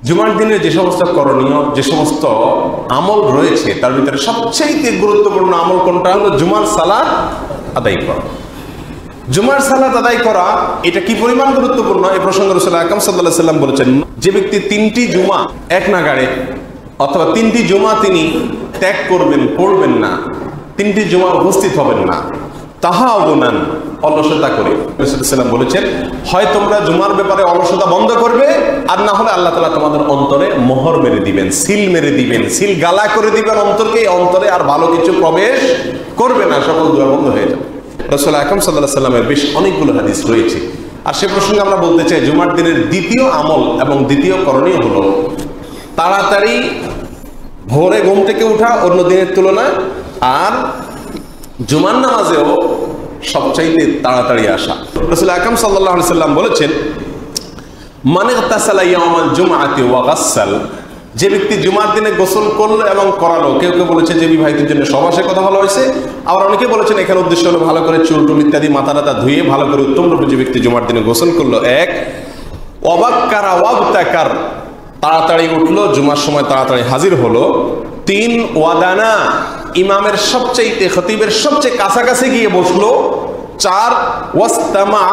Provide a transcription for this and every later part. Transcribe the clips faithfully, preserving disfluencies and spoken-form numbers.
জুমার দিনে যে সমস্ত করণীয়, যে সমস্ত আমল রয়েছে তার ভিতরে সবচেয়ে গুরুত্বপূর্ণ আমল কোনটা হলো জুমার সালাত আদায় করা। জুমার সালাত আদায় করা এটা কি পরিমাণ গুরুত্বপূর্ণ এই প্রসঙ্গে রাসূল আকরাম সাল্লাল্লাহু আলাইহি ওয়াসাল্লাম বলেছেন, যে ব্যক্তি তিনটি জুমা এক নাগাড়ে অথবা তিনটি জুমা তিনি ত্যাগ করবেন, পড়বেন না, তিনটি জুমা উপস্থিত হবেন না, তাহা অবনান অলসতা করে রাসূল সাল্লাল্লাহু বলেছেন, হয় তোমরা জুমার ব্যাপারে অলসতা বন্ধ করবে, আর না হলে আল্লাহ তাআলা তোমাদের অন্তরে মোহর মেরে দিবেন, সিল মেরে দিবেন, সিল গালা করে দিবেন অন্তরকে, এই অন্তরে আর ভালো কিছু প্রবেশ করবে না, সকল দুয়ার বন্ধ হয়ে যাবে। রাসূল আকরাম সাল্লাল্লাহু আলাইহি ওয়াসাল্লামের বেশ অনেকগুলো হাদিস রয়েছে। আর সে প্রসঙ্গে আমরা বলতে চাই, জুমার দিনের দ্বিতীয় আমল এবং দ্বিতীয় করণীয় হলো তাড়াতাড়ি ভোরে ঘুম থেকে ওঠা অন্য দিনের তুলনায়, আর জুমার নামাজেও সবচাইতে তাড়াতাড়ি আসা। রাসূল আকরাম সাল্লাল্লাহু আলাইহি ওয়াসাল্লাম বলেছেন, মান ইগতাসালা ইয়াওমাল জুমআতি ওয়া গাসসাল, যে ব্যক্তি জুমার দিনে গোসল করলো এবং করালো। কেউ কেউ বলেছে যে বিবাহিতের জন্য সবাসে কথা ভালো হয়েছে, আবার অনেকে বলেছেন এখানে উদ্দেশ্য হলো ভালো করে চুল টুল ইত্যাদি মাথা টাথা ধুয়ে ভালো করে উত্তম রূপে যে ব্যক্তি জুমার দিনে গোসল করলো। এক, ওয়াবাক্কারা ওয়াবতাকার, তাড়াতাড়ি উঠলো, জুমার সময় তাড়াতাড়ি হাজির হলো। তিন, ওয়াদানা, ইমামের সবচেয়ে খতিবের সবচেয়ে কাছাকাছি গিয়ে বসলো। চার, ওয়াস্তামা,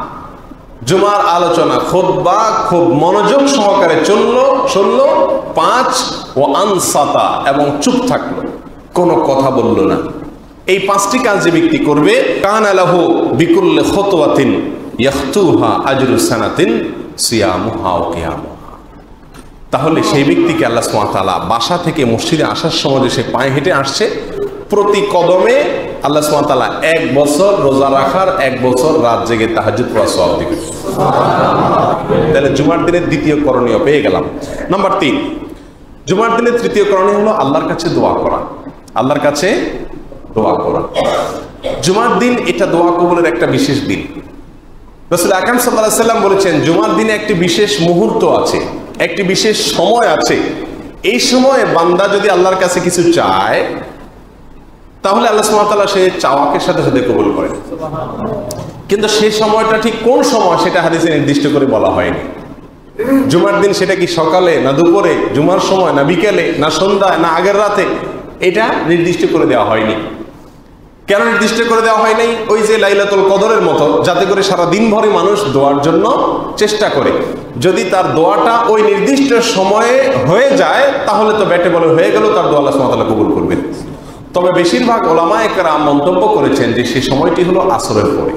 জুমার আলোচনা খুতবা খুব মনোযোগ সহকারে চললো শুনলো। পাঁচ, ও আনসাতা, এবং চুপ থাকলো, কোনো কথা বলল না। এই পাঁচটি কাজ যে ব্যক্তি করবে, কানা লাহু বিকুল্লি খুতওয়াতিন ইয়াখতুহা আজরু সানাতিন সিয়ামুহা ওয়া কিয়ামুহা, তাহলে সেই ব্যক্তিকে আল্লাহ সুবহানাহু ওয়া তাআলা বাসা থেকে মসজিদে আসার সময় যে সে পায়ে হেঁটে আসছে, প্রতি কদমে আল্লাহ সুবহানাহু ওয়া তাআলা এক বছর রোজা রাখার, এক বছর রাত জেগে তাহাজ্জুদ পড়ার সওয়াব দিবেন। তাহলে জুমার দিনের দ্বিতীয় করণীয় পেয়ে গেলাম। নাম্বার তিন, জুমার দিনের তৃতীয় করণীয় হলো আল্লাহর কাছে দোয়া করা। আল্লাহর কাছে দোয়া করা, জুমার দিন এটা দোয়া কবুলের একটা বিশেষ দিন। রাসূল আকরাম সাল্লাল্লাহু আলাইহি ওয়াসাল্লাম বলেছেন, জুমার দিনে একটি বিশেষ মুহূর্ত আছে, একটি বিশেষ সময় আছে। এই সময়ে বান্দা যদি আল্লাহর কাছে কিছু চায়, তাহলে আল্লাহ সুবহানাহু ওয়া তাআলা সেই চাওয়াকে সাথে সাথে কবুল করেন। কিন্তু সেই সময়টা ঠিক কোন সময় সেটা হাদিসে নির্দিষ্ট করে বলা হয়নি। জুমার দিন সেটা কি সকালে না দুপুরে, জুমার সময় না বিকেলে না সন্ধ্যায় না আগের রাতে, এটা নির্দিষ্ট করে দেওয়া হয়নি। কেন নির্দিষ্ট করে দেওয়া হয় নাই? ওই যে লাইলাতুল কদরের মতো, যাতে করে সারা দিন ভরে মানুষ দোয়ার জন্য চেষ্টা করে। যদি তার দোয়াটা ওই নির্দিষ্ট সময়ে হয়ে যায়, তাহলে তো ব্যাটে বলে হয়ে গেল, তার দোয়া আল্লাহ সুবহানাহু ওয়া তাআলা কবুল করবেন। তবে বেশিরভাগ ওলামায়ে কেরাম মন্তব্য করেছেন যে সেই সময়টি হলো আসরের পরে।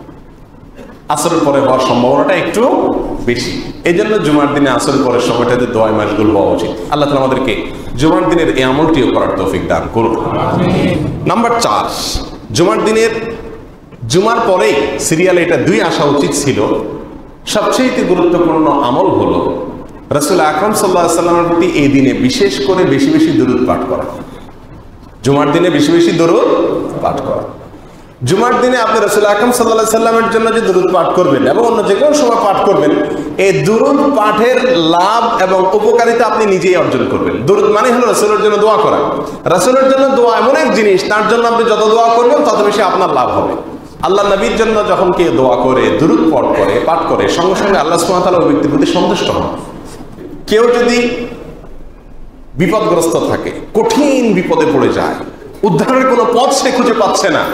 আসরের পরে হওয়ার সম্ভাবনাটা একটু বেশি। এই জন্য জুমার দিনে আসরের পরের সময়টাতে দোয়ায় মাশগুল হওয়া উচিত। আল্লাহ তাআলা আমাদেরকে জুমার দিনের এই আমলটিও করার তৌফিক দান করুন। নাম্বার চার, জুমার দিনের জুমার পরেই সিরিয়ালে এটা দুই আসা উচিত ছিল, সবচেয়ে গুরুত্বপূর্ণ আমল হলো রাসূল আকরাম সাল্লাল্লাহু আলাইহি ওয়াসাল্লামের প্রতি এই দিনে বিশেষ করে বেশি বেশি দুরূদ পাঠ করা। জুমার দিনে বেশি বেশি দুরূদ পাঠ করা। জুমার দিনে আপনি রাসূল আকরাম সাল্লাল্লাহু আলাইহি ওয়াসাল্লামের জন্য যে দুরূদ পাঠ করবেন এবং অন্য যে কোনো সময় পাঠ করবেন, এই দুরূদ পাঠের লাভ এবং উপকারিতা আপনি নিজেই অর্জন করবেন। দুরূদ মানে হলো রাসূলের জন্য দোয়া করা। রাসূলের জন্য দোয়া এমন এক জিনিস, তার জন্য আপনি যত দোয়া করবেন তত বেশি আপনার লাভ হবে। আল্লাহ নবীর জন্য যখন কেউ দোয়া করে, দুরূদ পাঠ করে পাঠ করে সঙ্গে সঙ্গে আল্লাহ সুবহানাহু ওয়া তাআলা ওই ব্যক্তির প্রতি সন্তুষ্ট হন। কেউ যদি বিপদগ্রস্ত থাকে, কঠিন বিপদে পড়ে যায়, উদ্ধারের কোনো পথ সে খুঁজে পাচ্ছে না,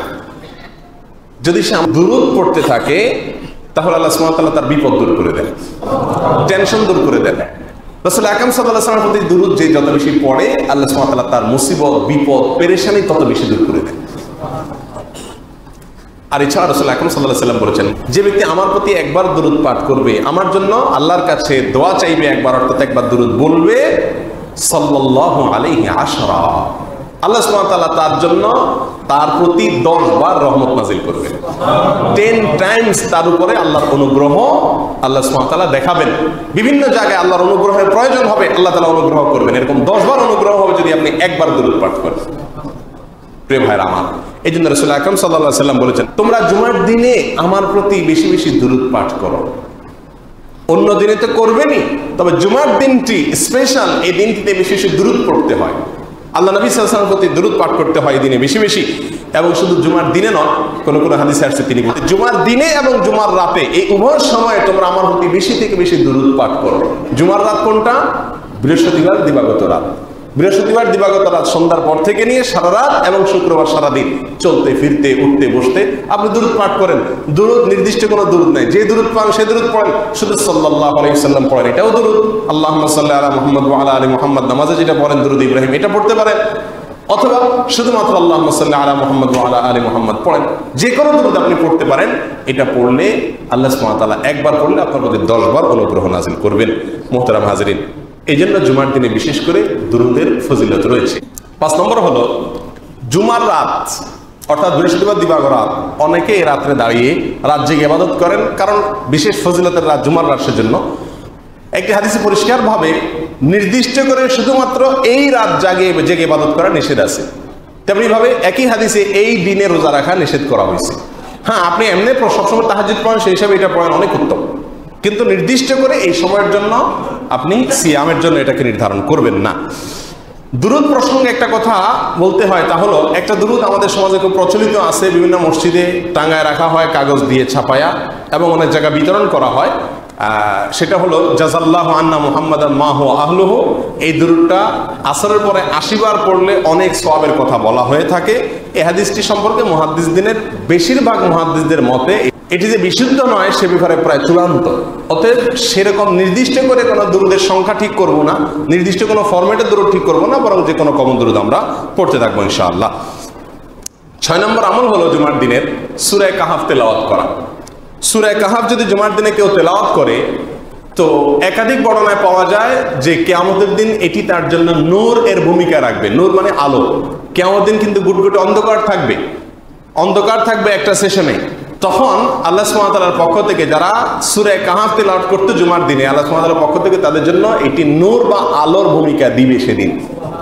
যদি সে দুরূদ পড়তে থাকে, তাহলে আল্লাহ সুবহানাহু ওয়া তাআলা তার বিপদ দূর করে দেন, টেনশন দূর করে দেন। রাসূল আকরাম সাল্লাল্লাহু আলাইহি ওয়াসাল্লামের প্রতি দুরূদ যে যত বেশি পড়ে, আল্লাহ সুবহানাহু ওয়া তাআলা তার মুসিবত, বিপদ, পেরেশানি তত বেশি দূর করে দেন। আর এছাড়া রাসূল আকরাম সাল্লাল্লাহু আলাইহি ওয়াসাল্লাম বলেছেন, যে ব্যক্তি আমার প্রতি একবার দুরূদ পাঠ করবে, আমার জন্য আল্লাহর কাছে দোয়া চাইবে একবার, অর্থাৎ একবার দুরূদ বলবে, সাল্লাল্লাহু আলাইহি আশরা, আল্লাহ সুবহানাহু ওয়া তাআলা তার জন্য তার প্রতি দশ বার রহমত নাজিল করবেন। টেন টাইমস তার উপরে আল্লাহর অনুগ্রহ আল্লাহ সুবহানাহু ওয়া তাআলা দেখাবেন। বিভিন্ন জায়গায় আল্লাহর অনুগ্রহের প্রয়োজন হবে, আল্লাহ তাআলা অনুগ্রহ করবেন। এরকম দশ বার অনুগ্রহ হবে যদি আপনি একবার দুরূদ পাঠ করেন। প্রিয় ভাইরা আমার, এই জন্য রাসূল আকরাম সাল্লাল্লাহু আলাইহি ওয়াসাল্লাম বলেছেন, তোমরা জুমার দিনে আমার প্রতি বেশি বেশি দুরূদ পাঠ করো। অন্য দিনে তো করবেনই, তবে জুমার দিনটি স্পেশাল, এই দিনটিতে বেশি বেশি দুরূদ পড়তে হয়। আল্লাহ নবী সাল্লাল্লাহু আলাইহি ওয়াসাল্লামের প্রতি দুরূদ পাঠ করতে হয় দিনে বেশি বেশি, এবং শুধু জুমার দিনে নয়, কোন কোন হাদিসে আসছে তিনি বলতে জুমার দিনে এবং জুমার রাতে এই উভয় সময়ে তোমরা আমার প্রতি বেশি থেকে বেশি দুরূদ পাঠ করো। জুমার রাত কোনটা? বৃহস্পতিবার দিবাগত রাত। বৃহস্পতিবার দিবাগত রাত সন্ধ্যার পর থেকে নিয়ে সারা রাত এবং শুক্রবার সারাদিন চলতে ফিরতে উঠতে বসতে আপনি দুরূদ পাঠ করেন। দুরূদ নির্দিষ্ট কোনো দুরূদ নাই, যে দুরূদ পান সে দুরূদ পড়েন। শুধু সাল্লাল্লাহু আলাইহি ওয়াসাল্লাম পড়েন, এটাও দুরূদ। আল্লাহুম্মা সাল্লি আলা মুহাম্মদ ওয়া আলা আলি মুহাম্মদ, নামাজে যেটা পড়েন দুরূদ ইব্রাহিম, এটা পড়তে পারেন। অথবা শুধুমাত্র আল্লাহুম্মা সাল্লি আলা মুহাম্মদ ওয়া আলা আলি মুহাম্মদ পড়েন, যে কোনো দুরূদ আপনি পড়তে পারেন। এটা পড়লে আল্লাহ সুবহানাহু ওয়া তাআলা একবার পড়লে আপনার প্রতি দশ বার অনুগ্রহ নাযিল করবেন। মুহতারাম হাজিরিন, এই জন্য জুমার দিনে বিশেষ করে দুরূদের ফজিলত রয়েছে। পাঁচ নম্বর হলো জুমার রাত, অর্থাৎ বৃহস্পতিবার দিবাগত রাত। অনেকে এই রাত্রে দাঁড়িয়ে রাত জেগে ইবাদত করেন, কারণ বিশেষ ফজিলতের রাত জুমার রাত। সেজন্য একটি হাদিসে পরিষ্কারভাবে নির্দিষ্ট করে শুধুমাত্র এই রাত জাগে জেগে ইবাদত করা নিষেধ আছে। তেমনিভাবে একই হাদিসে এই দিনে রোজা রাখা নিষেধ করা হয়েছে। হ্যাঁ, আপনি এমনি সবসময় তাহাজ্জুদ পড়েন, সেই হিসাবে এটা পড়েন, অনেক উত্তম, কিন্তু নির্দিষ্ট করে এই সময়ের জন্য আপনি সিয়ামের জন্য এটাকে নির্ধারণ করবেন না। দুরূদ প্রসঙ্গে একটা কথা বলতে হয়, তা হলো একটা দুরূদ আমাদের সমাজে খুব প্রচলিত আছে, বিভিন্ন মসজিদে টাঙ্গায় রাখা হয় কাগজ দিয়ে ছাপায়া, এবং অনেক জায়গায় বিতরণ করা হয়। সেটা হলো জাযাল্লাহু আন্না মুহাম্মাদান মা হুয়া আহলুহু। এই দুরূদটা আসরের পরে আশি বার পড়লে অনেক সওয়াবের কথা বলা হয়ে থাকে। এই হাদিসটি সম্পর্কে মুহাদ্দিসদের বেশিরভাগ মুহাদ্দিসদের মতে এটি যে বিশুদ্ধ নয় সে ব্যাপারে প্রায় চূড়ান্ত। অতএব সেরকম নির্দিষ্ট করে কোনো দুরূদের সংখ্যা ঠিক করব না, নির্দিষ্ট কোনো ফরম্যাটের দুরূদ ঠিক করব না, বরং যে কোনো কমন দুরূদ আমরা পড়তে থাকবো ইনশাআল্লাহ। ছয় নম্বর আমল হলো জুমার দিনের সূরা কাহাফ তেলাওয়াত করা। সূরা কাহাফ যদি জুমার দিনে কেউ তেলাওয়াত করে, তো একাধিক বর্ণনায় পাওয়া যায় যে কিয়ামতের দিন এটি তার জন্য নূর এর ভূমিকা রাখবে। নূর মানে আলো। কিয়ামতের দিন কিন্তু গুটগুটে অন্ধকার থাকবে, অন্ধকার থাকবে একটা সেশনে। তখন আল্লাহ সুবহানাহু ওয়া তাআলার পক্ষ থেকে যারা সূরা কাহাফ তেলাওয়াত করতে জুমার দিনে, আল্লাহ সুবহানাহু ওয়া তাআলার পক্ষ থেকে তাদের জন্য এটি নূর বা আলোর ভূমিকা দিবে সেদিন।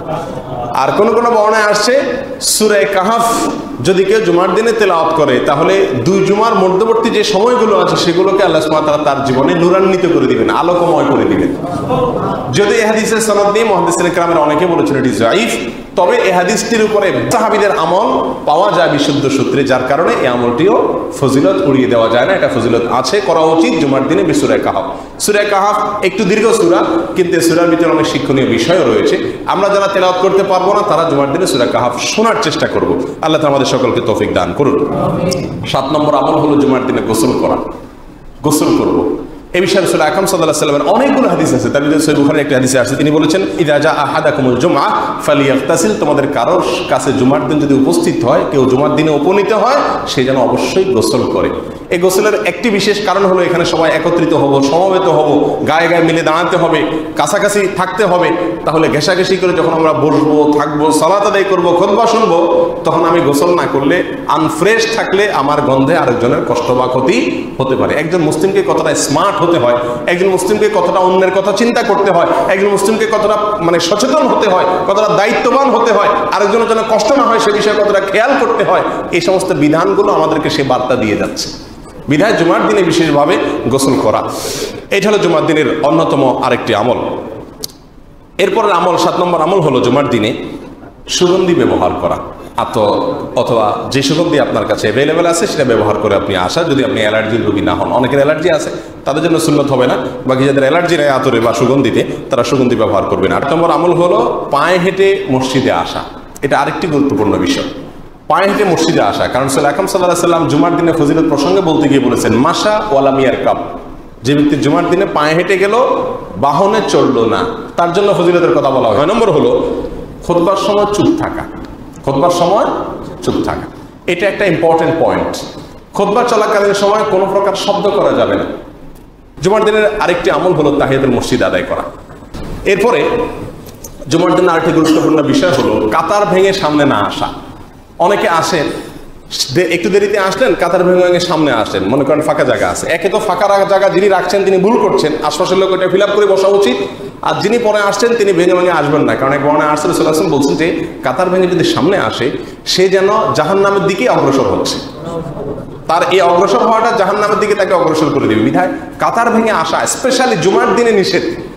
আর কোন কোন বর্ণনায় আসছে সূরা কাহাফ যদি কেউ জুমার দিনে তেলাওয়াত করে, তাহলে দুই জুমার মধ্যবর্তী যে সময়গুলো আছে সেগুলোকে আল্লাহ সুবহানাহু ওয়া তাআলা তার জীবনে নূরান্বিত করে দিবেন, আলোকময় করে দিবেন। যদি এই হাদিসের সনদ নিয়ে মুহাদ্দিসিনে কেরামের অনেকে বলেছেন এটি যায়িফ, তবে এই হাদিসটির উপরে সাহাবীদের আমল পাওয়া যায় বিশুদ্ধ সূত্রে, যার কারণে এই আমলটিও ফজিলত উড়িয়ে দেওয়া যায় না। এটা ফজিলত আছে, করা উচিত জুমার দিনে সূরা কাহাফ। সূরা কাহাফ একটু দীর্ঘ সূরা, কিন্তু সূরার ভিতরে অনেক শিক্ষণীয় বিষয়ও রয়েছে। আমরা যারা তেলাওয়াত করতে পারবো না তারা জুমার দিনে সূরা কাহাফ শোনার চেষ্টা করব। আল্লাহ তাআলা আমাদের সকলকে তৌফিক দান করুন। সাত নম্বর আমল হলো জুমার দিনে গোসল করা। গোসল করব, এই বিষয়ে রাসূল আকরাম সাল্লাল্লাহু আলাইহি ওয়াসাল্লামের অনেকগুলো হাদিস আছে। তার মধ্যে সহিহ বুখারীর একটা হাদিসে আসছে, তিনি বলেছেন ইযা জা আহাদাকুমুল জুমআ ফালিয়াগতাসিল। তোমাদের কারোর কাছে জুমার দিন যদি উপস্থিত হয়, কেউ জুমার দিনে উপনীত হয়, সে যেন অবশ্যই গোসল করে। এই গোসলের একটি বিশেষ কারণ হলো এখানে সবাই একত্রিত হব, সমবেত হব, গায়ে গায়ে মিলে দাঁড়াতে হবে, কাছাকাছি থাকতে হবে। তাহলে ঘেঁষাঘেঁষি করে যখন আমরা বসবো, থাকবো, সালাত আদায় করবো, খুতবা শুনবো, তখন আমি গোসল না করলে, আনফ্রেশ থাকলে আমার গন্ধে আরেকজনের কষ্ট বা ক্ষতি হতে পারে। একজন মুসলিমকে কতটা স্মার্ট হতে হয়, একজন মুসলিমকে কতটা অন্যের কথা চিন্তা করতে হয়, একজন মুসলিমকে কতটা মানে সচেতন হতে হয়, কতটা দায়িত্ববান হতে হয়, আরেকজনের যেন কষ্ট না হয় সে বিষয়ে কতটা খেয়াল করতে হয়, এই সমস্ত বিধানগুলো আমাদেরকে সে বার্তা দিয়ে যাচ্ছে। বিধায় জুমার দিনে বিশেষভাবে গোসল করা, এটা হলো জুমার দিনের অন্যতম আরেকটি আমল। এরপরের আমল, সাত নম্বর আমল হলো জুমার দিনে সুগন্ধি ব্যবহার করা। আতর অথবা যে সুগন্ধি আপনার কাছে অ্যাভেলেবেল আছে সেটা ব্যবহার করে আপনি আসা, যদি আপনি অ্যালার্জির রোগী না হন। অনেকের অ্যালার্জি আছে, তাদের জন্য সুন্নত হবে না। বাকি যাদের অ্যালার্জি নেই আতরে বা সুগন্ধিতে, তারা সুগন্ধি ব্যবহার করবেন। আট নম্বর আমল হলো পায়ে হেঁটে মসজিদে আসা। এটা আরেকটি গুরুত্বপূর্ণ বিষয়, পায়ে হেঁটে মসজিদে আসা। কারণ রাসূল আকরাম সাল্লাল্লাহু আলাইহি ওয়াসাল্লাম জুমার দিনে ফজিলত প্রসঙ্গে বলতে গিয়ে বলেছেন মাশা ওয়ালাম ইয়ারকাব। যে ব্যক্তি জুমার দিনে পায়ে হেঁটে গেল, বাহনে চড়লো না, তার জন্য ফজিলতের কথা বলা হয়। নয় নম্বর হলো খুতবার সময় চুপ থাকা। খুতবার সময় চুপ থাকা, এটা একটা ইম্পর্টেন্ট পয়েন্ট। খুতবা চলাকালীন সময় কোনো প্রকার শব্দ করা যাবে না। জুমার দিনের আরেকটি আমল হলো তাহিয়াতুল মসজিদ আদায় করা। এরপরে জুমার দিনের আরেকটি গুরুত্বপূর্ণ বিষয় হলো কাতার ভেঙে সামনে না আসা। অনেকে আসেন, একটু দেরিতে আসলেন, কাতার ভেঙে ভেঙে সামনে আসেন, মনে করেন ফাঁকা জায়গা আছে। একে তো ফাঁকা জায়গা যিনি রাখছেন তিনি ভুল করছেন, আশপাশের লোক এটা ফিল আপ করে বসা উচিত। আর যিনি পরে আসছেন তিনি ভেঙে ভেঙে আসবেন না, কারণ এক বর্ণে আসছে রাসূল সাল্লাল্লাহু আলাইহি ওয়াসাল্লাম বলছেন যে কাতার ভেঙে যদি সামনে আসে সে যেন জাহান্নামের দিকে অগ্রসর হচ্ছে, তার এই অগ্রসর হওয়াটা জাহান্নামের দিকে তাকে অগ্রসর করে দেবে। বিধায় কাতার ভেঙে আসা স্পেশালি জুমার দিনে নিষেধ।